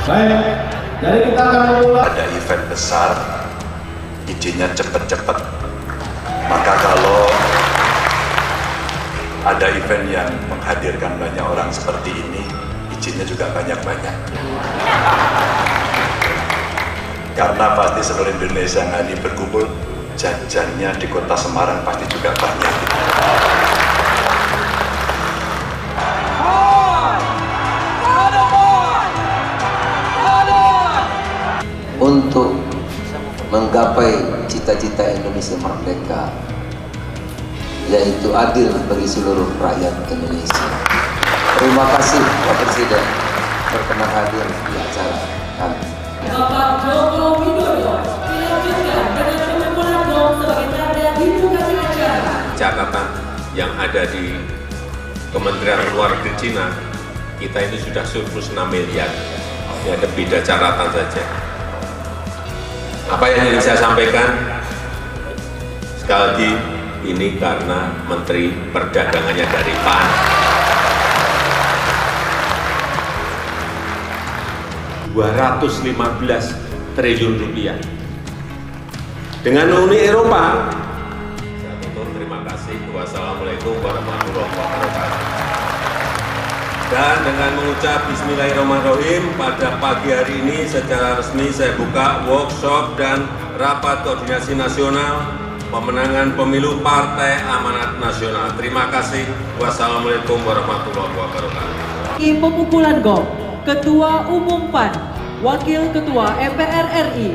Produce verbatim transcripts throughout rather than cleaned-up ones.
Baik, jadi kita akan memulai. Ada event besar, izinnya cepet-cepet. Maka kalau ada event yang menghadirkan banyak orang seperti ini, izinnya juga banyak-banyak. Karena pasti seluruh Indonesia yang ini berkumpul, jajannya di kota Semarang pasti juga banyak. Untuk menggapai cita-cita Indonesia merdeka, yaitu adil bagi seluruh rakyat Indonesia. Terima kasih Pak Presiden berkenan hadir di acara kami. Bapak Joko Widodo dilanjutkan dengan pemukulan gong sebagai tanda dibukanya acara. Catatan yang ada di Kementerian Luar Negeri Cina, kita itu sudah surplus enam miliar. Ini ada beda catatan saja. Apa yang ingin saya sampaikan? Sekali lagi, ini karena Menteri Perdagangannya dari P A N. dua ratus lima belas triliun rupiah. Dengan Uni Eropa. Saya tutup, terima kasih. Wassalamualaikum warahmatullahi wabarakatuh. Dan dengan mengucap Bismillahirrahmanirrahim, pada pagi hari ini secara resmi saya buka workshop dan rapat koordinasi nasional pemenangan pemilu Partai Amanat Nasional. Terima kasih. Wassalamualaikum warahmatullahi wabarakatuh. Pemukulan gong Ketua Umum P A N, Wakil Ketua M P R R I.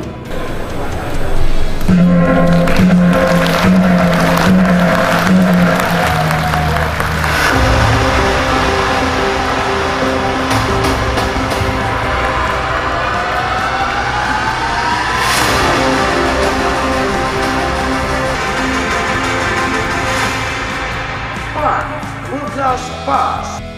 P A N, Ultras Pas.